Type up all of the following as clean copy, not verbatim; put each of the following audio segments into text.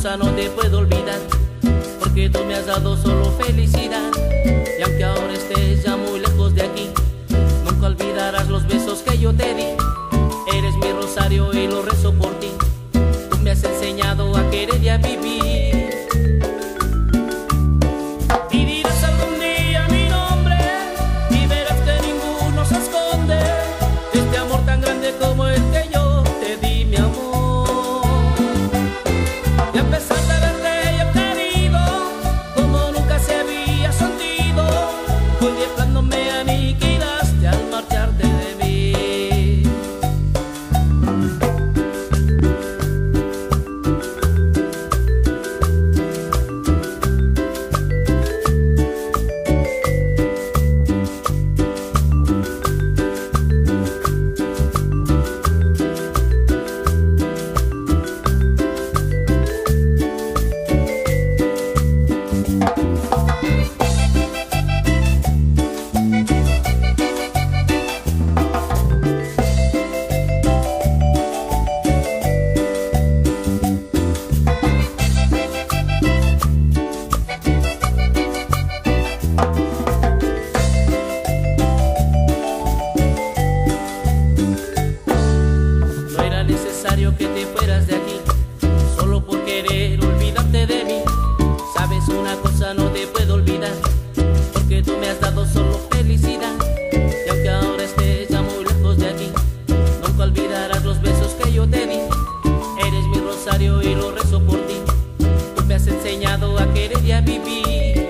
cosa no te puedo olvidar, porque tú me has dado solo felicidad. Y aunque ahora estés ya muy lejos de aquí, nunca olvidarás los besos que yo te di. Eres mi rosario y lo rezo por ti. Tú me has enseñado a querer y a vivir. Y dirás algún día mi nombre y verás que ninguno se esconde de este amor tan grande como el que yo te di, mi amor. Y a pesar de haberte yo querido como nunca se había sentido, hoy de plano me aniquilaste al marcharte de mí. Que te fueras de aquí solo por querer olvidarte de mí. Sabes una cosa, no te puedo olvidar, porque tú me has dado solo felicidad. Y aunque ahora estés ya muy lejos de aquí, nunca olvidarás los besos que yo te di. Eres mi rosario y lo rezo por ti. Tú me has enseñado a querer y a vivir.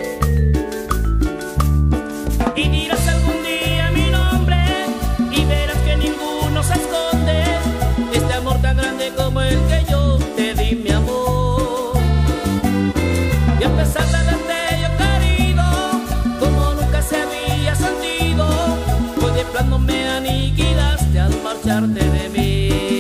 Y dirás algún día mi nombre y verás que ninguno se esconde este amor tan grande como el que yo te di, mi amor. Y a pesar de haberte yo querido como nunca se había sentido, hoy de plano me aniquilaste al marcharte de mí.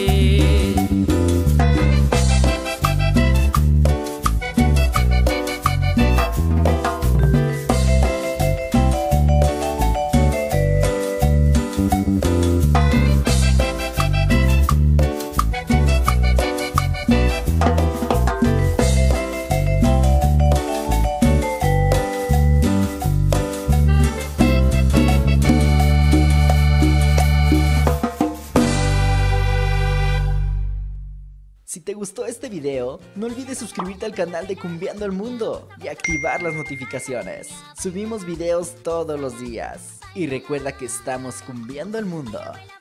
Si te gustó este video, no olvides suscribirte al canal de Cumbiando el Mundo y activar las notificaciones. Subimos videos todos los días. Y recuerda que estamos cumbiando el mundo.